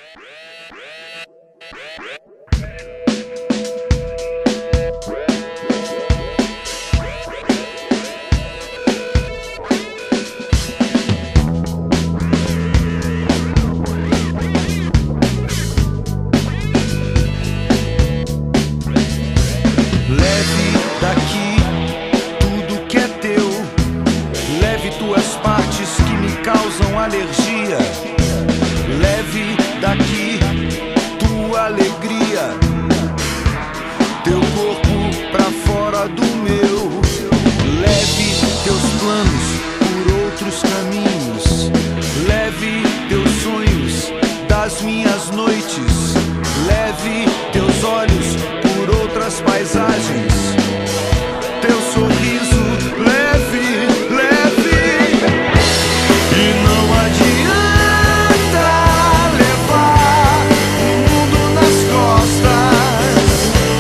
Alergia, leve daqui tua alegria, teu corpo pra fora do meu, leve teus planos por outros caminhos, leve teus sonhos das minhas noites, leve teus olhos por outras paisagens, teu sorriso leve, leve. E não adianta levar o mundo nas costas.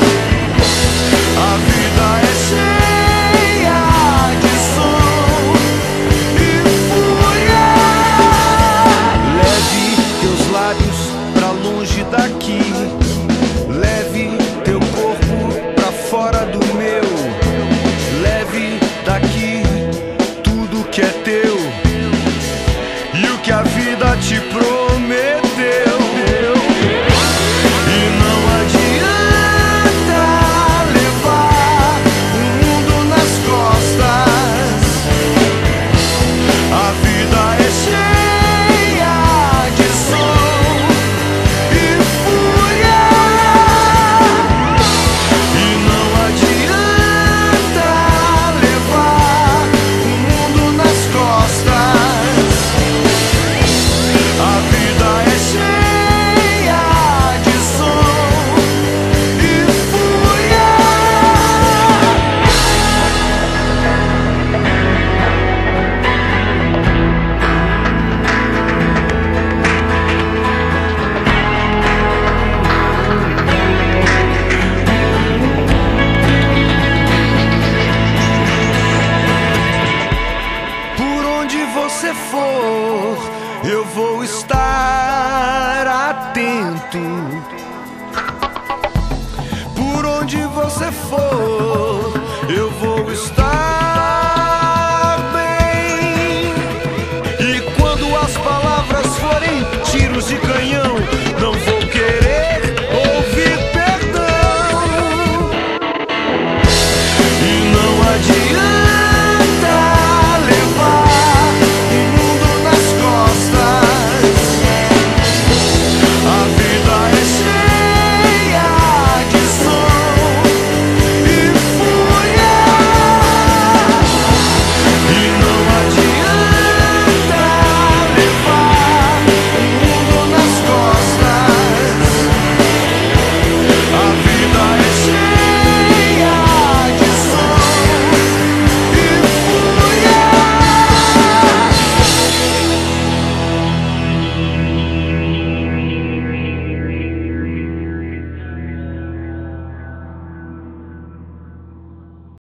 A vida é cheia de som e fúria. Leve teus lábios pra longe daqui, leve teu corpo pra fora do meu, leve daqui tudo que é teu e o que a vida te prometeu. E não adianta levar o mundo nas costas. A vida é cheia de som e fúria. E não adianta levar o mundo nas costas. A vida é cheia de som e fúria. Por onde você for, eu vou estar atento. Por onde você for, eu vou estar